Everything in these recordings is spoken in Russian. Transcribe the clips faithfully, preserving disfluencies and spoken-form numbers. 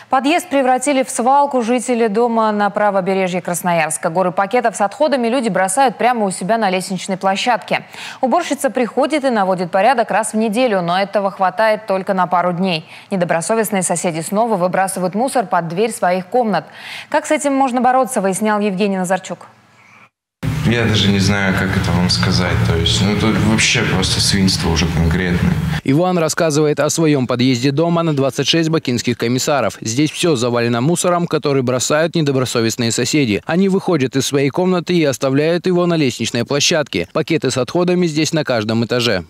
Подъезд превратили в свалку жители дома на правобережье Красноярска. Горы пакетов с отходами люди бросают прямо у себя на лестничной площадке. Уборщица приходит и наводит порядок раз в неделю, но этого хватает только на пару дней. Недобросовестные соседи снова выбрасывают мусор под дверь своих комнат. Как с этим можно бороться, выяснял Евгений Назарчук. Я даже не знаю, как это вам сказать. То есть, ну, это вообще просто свинство уже конкретное. Иван рассказывает о своем подъезде дома на двадцать шесть бакинских комиссаров. Здесь все завалено мусором, который бросают недобросовестные соседи. Они выходят из своей комнаты и оставляют его на лестничной площадке. Пакеты с отходами здесь на каждом этаже.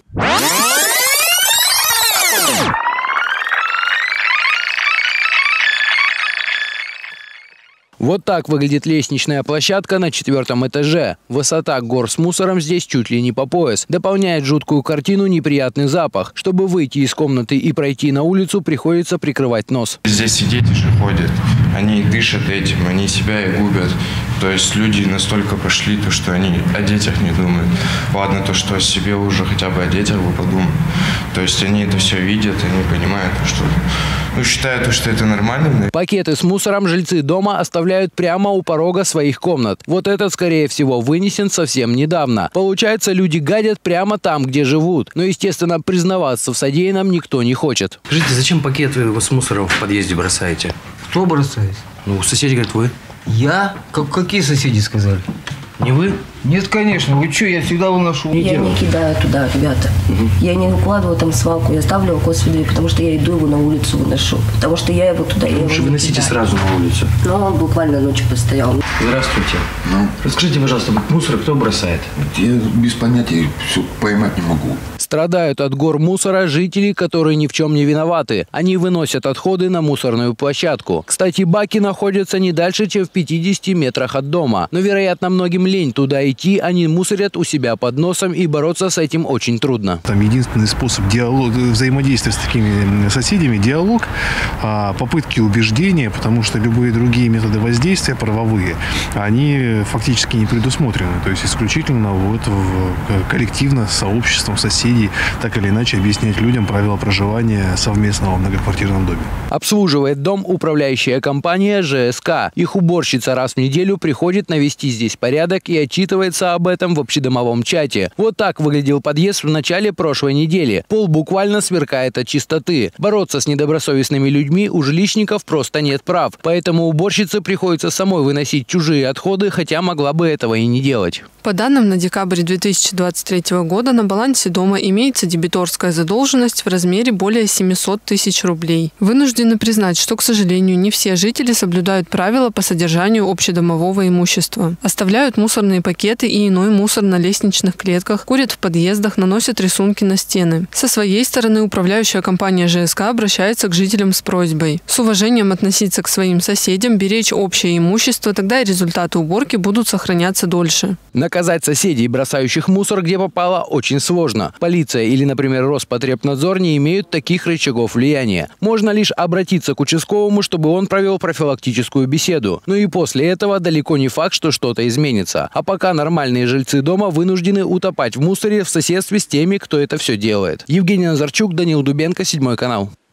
Вот так выглядит лестничная площадка на четвертом этаже. Высота гор с мусором здесь чуть ли не по пояс. Дополняет жуткую картину неприятный запах. Чтобы выйти из комнаты и пройти на улицу, приходится прикрывать нос. Здесь и дети же ходят. Они дышат этим, они себя и губят. То есть люди настолько пошли, то, что они о детях не думают. Ладно, то, что о себе уже хотя бы о детях бы подумают. То есть они это все видят, они понимают, что... Ну, считают, что это нормально. Пакеты с мусором жильцы дома оставляют прямо у порога своих комнат. Вот этот, скорее всего, вынесен совсем недавно. Получается, люди гадят прямо там, где живут. Но, естественно, признаваться в содеянном никто не хочет. Скажите, зачем пакеты вы с мусором в подъезде бросаете? Кто бросает? Ну, соседи говорят, вы. Я? Как, какие соседи сказали? Не вы? Нет, конечно. Вы что, я всегда выношу. Не я делаю. не кидаю туда, ребята. Угу. Я не укладываю там свалку, я ставлю около двери, потому что я иду его на улицу выношу. Потому что я его туда... Лучше его выносите сразу на улицу. Ну, он буквально ночью постоял. Здравствуйте. Ну? Расскажите, пожалуйста, мусор кто бросает? Я без понятия все поймать не могу. Страдают от гор мусора жители, которые ни в чем не виноваты. Они выносят отходы на мусорную площадку. Кстати, баки находятся не дальше, чем в пятидесяти метрах от дома. Но, вероятно, многим лень туда идти, они мусорят у себя под носом, и бороться с этим очень трудно. Там единственный способ диалога, взаимодействия с такими соседями – диалог, попытки убеждения, потому что любые другие методы воздействия правовые, они фактически не предусмотрены. То есть исключительно вот в, коллективно с сообществом соседей так или иначе объяснять людям правила проживания совместного в многоквартирном доме. Обслуживает дом управляющая компания ЖСК. Их уборщица раз в неделю приходит навести здесь порядок и отчитывается об этом в общедомовом чате. Вот так выглядел подъезд в начале прошлой недели. Пол буквально сверкает от чистоты. Бороться с недобросовестными людьми у жилищников просто нет прав. Поэтому уборщице приходится самой выносить чужие отходы, хотя могла бы этого и не делать. По данным на декабрь две тысячи двадцать третьего года на балансе дома имеется дебиторская задолженность в размере более семисот тысяч рублей. Вынуждены признать, что, к сожалению, не все жители соблюдают правила по содержанию общедомового имущества. Оставляют мусорные пакеты и иной мусор на лестничных клетках, курят в подъездах, наносят рисунки на стены. Со своей стороны управляющая компания ЖСК обращается к жителям с просьбой с уважением относиться к своим соседям, беречь общее имущество, тогда и результаты уборки будут сохраняться дольше. Наказать соседей, бросающих мусор где попало, очень сложно. Полиция или, например, Роспотребнадзор не имеют таких рычагов влияния. Можно лишь обратиться к участковому, чтобы он провел профилактическую беседу. Но и после этого далеко не факт, что что-то изменится. А пока нормальные жильцы дома вынуждены утопать в мусоре в соседстве с теми, кто это все делает. Евгений Назарчук, Данил Дубенко, Седьмой канал.